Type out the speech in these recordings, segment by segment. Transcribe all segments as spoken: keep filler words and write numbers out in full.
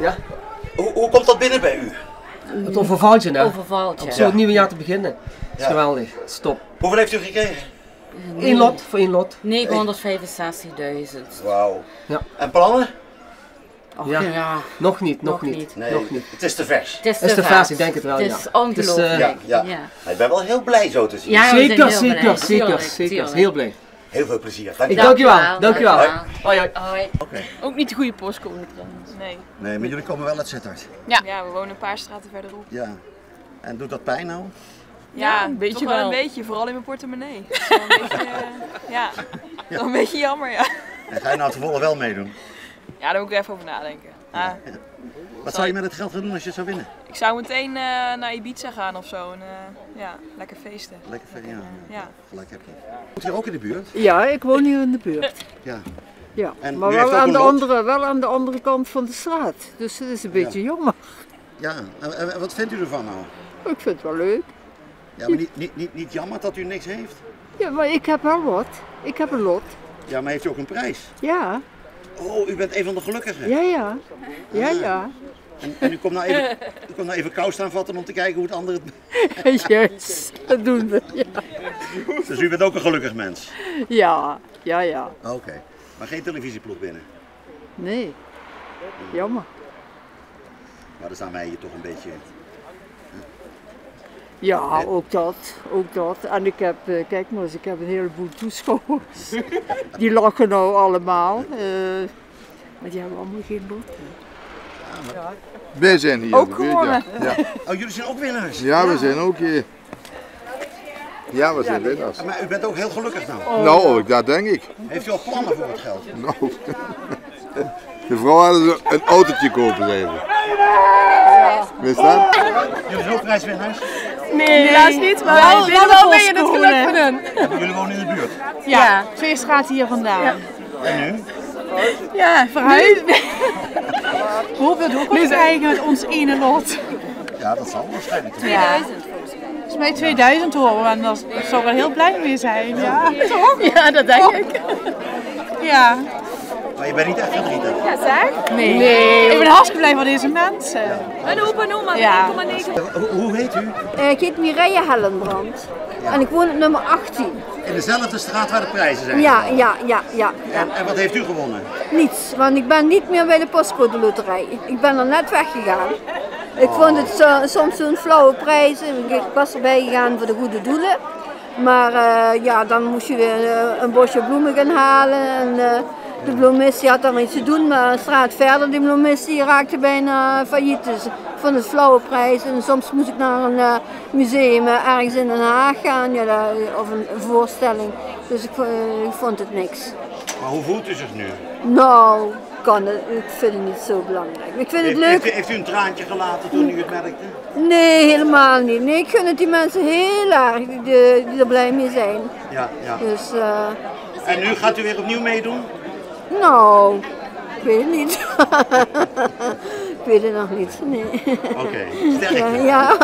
Ja. Hoe, hoe komt dat binnen bij u? Het overvalt je, nou. Overvalt je. Om zo het nieuwe jaar te beginnen. Dat is Ja. geweldig. Stop. Hoeveel heeft u gekregen? Eén lot voor één lot. negenhonderdvijfenzestigduizend. Wauw. Ja. En plannen? Och, Ja. ja. Nog niet, nog, Nog niet. niet. Nee, Nog niet. het is te vers. Het is Het is te de fase, vers. ik denk het wel, Het ja. is ongelooflijk. Het is, uh, Ja, ja. Ja. Ik ben wel heel blij zo te zien. Ja, we zijn Zeker, heel zeker, blij. zeker, Tuurlijk, zeker. tuurlijk. Heel blij. Heel veel plezier. Dank Ik u. dank je wel, Dankjewel, dank je wel. dankjewel. Hoi, hoi. Hoi. Oké. Ook niet de goede postcode trouwens. Nee. Nee, maar jullie komen wel uit Sittard. Ja. ja, we wonen een paar straten verderop. Ja. En doet dat pijn nou? Ja, Ja, een een beetje beetje wel. wel. een beetje, vooral in mijn portemonnee. Dat is wel een beetje, uh, ja, Ja. wel een beetje jammer, ja. En ga je nou tevoren wel meedoen? Ja, daar moet ik even over nadenken. Ah, Wat zou je met het geld gaan doen als je zou winnen? ik zou meteen uh, naar Ibiza gaan of zo en uh, ja, lekker feesten. Lekker veel, ja. Ja. Gelijk heb je. Woont hier ook in de buurt? Ja, ik woon hier in de buurt. Ja. Ja, En maar u heeft wel ook aan, een de lot? andere, wel aan de andere kant van de straat. Dus dat is een beetje jammer. Ja. En, en wat vindt u ervan nou? Ik vind het wel leuk. Ja, maar niet, niet, niet, niet jammer dat u niks heeft? Ja, maar ik heb wel wat. Ik heb een lot. Ja, maar heeft u ook een prijs? Ja, Oh, u bent een van de gelukkigen. ja, ja. Ja, ja. En, en u komt nou even, u komt nou even kou staan vatten om te kijken hoe het andere het... Juist, dat doen we. Ja, Dus u bent ook een gelukkig mens? ja, ja. ja. Oké. Maar geen televisieploeg binnen? Nee, jammer. Maar dan staan wij hier toch een beetje... Ja, ook dat, ook dat. En ik heb, eh, kijk maar eens, ik heb een heleboel toeschouwers. Die lachen nou allemaal. eh, maar die hebben allemaal geen lot. Wij zijn hier. Ook dat weet je. gewonnen. Ja. Oh, jullie zijn ook winnaars? Ja, we zijn ook hier. Ja, we zijn winnaars. Maar u bent ook heel gelukkig nou? Nou, dat denk ik. Heeft u al plannen voor het geld? Nou, de vrouw hadden een autootje kopen, zei ze. Wist dat? Jullie zijn ook prijswinnaars? Nee, helaas niet, maar Wel- binnen wel ben je het geluk van hun. Ja, jullie wonen in de buurt? Ja, twee straten hier vandaan. En nu? Ja, verhuizen. We hopen het ook te krijgen met ons ene lot. Ja, dat zal waarschijnlijk. Ja. Volgens mij tweeduizend horen en daar zou ik wel heel blij mee zijn. Ja, toch? Ja, dat denk ik. Ja. Maar je bent niet echt verdrietig? Ja, zeg? Nee. nee. Ik ben hartstikke blij voor deze mensen. En opa en oma, Ja. kom maar negen. Hoe, hoe heet u? Uh, ik heet Mireille Hellenbrand en ik woon op nummer achttien. In dezelfde straat waar de prijzen zijn? Ja, ja, ja, ja, ja. En, en wat heeft u gewonnen? Niets, want ik ben niet meer bij de postcode loterij. Ik ben er net weggegaan. Ik vond het zo, soms zo'n flauwe prijzen. Ik was erbij gegaan voor de goede doelen. Maar uh, ja, dan moest je weer uh, een bosje bloemen gaan halen. En, uh, de bloemist die had dan iets te doen, maar een straat verder, die bloemist die raakte bijna failliet. Dus ik vond het flauwe prijs. En soms moest ik naar een uh, museum uh, ergens in Den Haag gaan, ja, daar, of een, een voorstelling. Dus ik, uh, ik vond het niks. Maar hoe voelt u zich nu? Nou, kan het, ik vind het niet zo belangrijk. Ik vind het Heeft, leuk. heeft, u, heeft u een traantje gelaten toen u het merkte? Nee, helemaal niet. Nee, ik gun het die mensen heel erg die, die er blij mee zijn. Ja, ja. Dus, uh, En nu gaat u weer opnieuw meedoen? nou, ik weet het niet. Ik weet het nog niet, nee. Oké, okay. Sterkte. Ja, ja.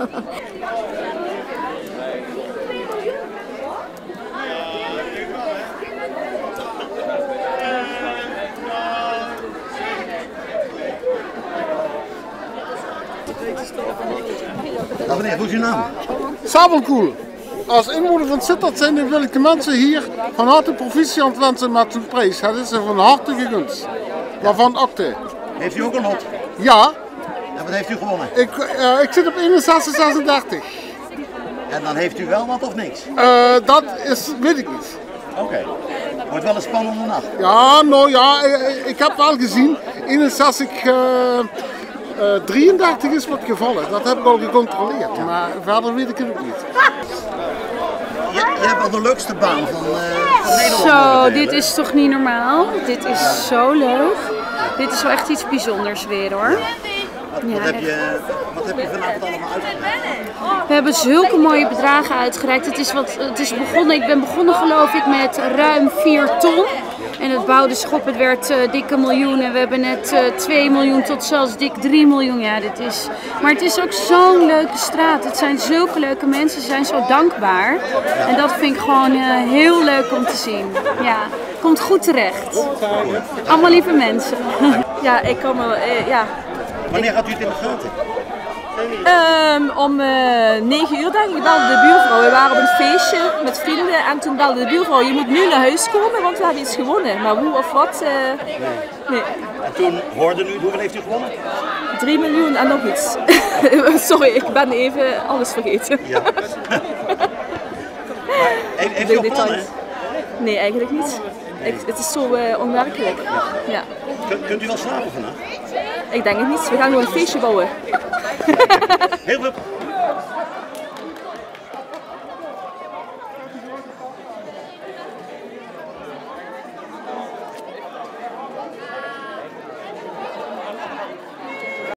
Nou, meneer, hoe is uw naam? Sabelkoel. Als inwoner van Sittard zijn wil ik de mensen hier van harte proficiat wensen met hun prijs. Het is een van harte gegund. Waarvan akte. Heeft u ook een lot? Ja. En wat heeft u gewonnen? Ik, uh, ik zit op eenenzestig zesendertig. En dan heeft u wel wat of niks? Uh, dat is, weet ik niet. Oké. Okay. Wordt wel een spannende nacht. Ja, nou ja, ik, ik heb wel gezien. eenenzestig uh, uh, drieëndertig is wat gevallen. Dat heb ik al gecontroleerd. Maar verder weet ik het ook niet. Je, je hebt wel de leukste baan van, uh, van Nederland. Zo, dit is toch niet normaal? Dit is zo leuk. Dit is wel echt iets bijzonders weer hoor. Wat, wat, Ja, heb, je, wat heb je vanavond allemaal uitgereikt? We hebben zulke mooie bedragen uitgereikt. Het is, wat, het is begonnen, ik ben begonnen geloof ik met ruim vier ton. En het bouwde zich op, het werd uh, dikke miljoenen. We hebben net uh, twee miljoen tot zelfs dik drie miljoen. Ja, dit is... Maar het is ook zo'n leuke straat. Het zijn zulke leuke mensen, ze zijn zo dankbaar. En dat vind ik gewoon uh, heel leuk om te zien. Ja, komt goed terecht. Allemaal lieve mensen. Ja, ik kom er, uh, ja. Wanneer gaat u het in de gaten? Um, om uh, negen uur denk ik belde de buurvrouw. We waren op een feestje met vrienden en toen belde de buurvrouw, je moet nu naar huis komen want we hebben iets gewonnen. Maar hoe of wat, uh, nee. nee. En toen hoorde u, hoeveel heeft u gewonnen? drie miljoen en nog iets. Sorry, ik ben even alles vergeten. Ja. Maar, heeft, heeft u al plannen? Nee, eigenlijk niet. Ik, het is zo uh, onwerkelijk. Ja. Ja. Kunt, kunt u wel slapen vannacht? Ik denk het niet, we gaan gewoon een feestje bouwen. Heel veel